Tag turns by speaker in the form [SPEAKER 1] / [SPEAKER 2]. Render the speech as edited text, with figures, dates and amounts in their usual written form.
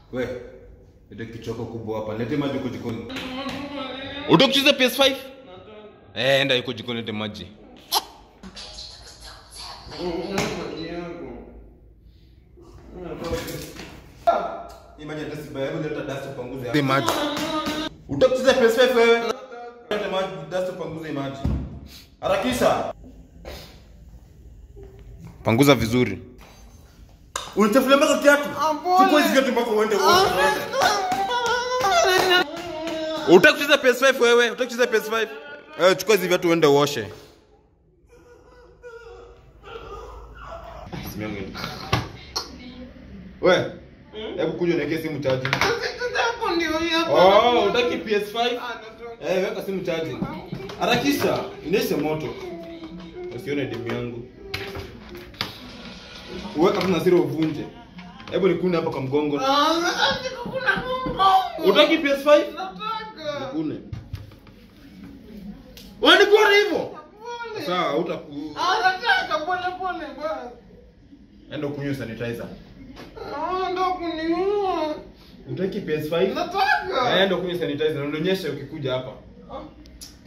[SPEAKER 1] We, ndio kichoko kubwa hapa. Lete maji huko jikoni.
[SPEAKER 2] Utakucheza PS5? Enda yuko jikoni lete maji.
[SPEAKER 1] Imagine dasi baya, leta dasi upanguze hapa. Maji. Utakucheza PS5 wewe? Leta maji, dasi upanguze maji. Harakisha.
[SPEAKER 2] Panguza vizuri.
[SPEAKER 1] Unachafulia mpaka kiatu. Chukua hizo viatu mpaka uende uoshe.
[SPEAKER 2] Utakucheza PS5 wewe? Utakucheza PS5? Chukua hizo viatu uende uoshe.
[SPEAKER 1] We, hebu kuja niweke simu charging.
[SPEAKER 3] Hapo ndio hiyo.
[SPEAKER 1] Utaki PS5? Weka simu charging. Harakisha, ineshe moto. Usione demu yangu. Uweka tu na siri uvunje. Hebu nikune hapa kwa mgongo.
[SPEAKER 3] Kuna mgongo.
[SPEAKER 1] Utaki PS5?
[SPEAKER 3] Nataka.
[SPEAKER 1] Nikune. Wewe nikune hivyo?
[SPEAKER 3] Pole.
[SPEAKER 1] Sawa, utaku.
[SPEAKER 3] Nataka pole bwana.
[SPEAKER 1] Enda kunywa sanitizer.
[SPEAKER 3] Ndio kuniua.
[SPEAKER 1] Utaki PS5?
[SPEAKER 3] Nataka.
[SPEAKER 1] Enda kunywa sanitizer. Unaonyesha ukikuja hapa.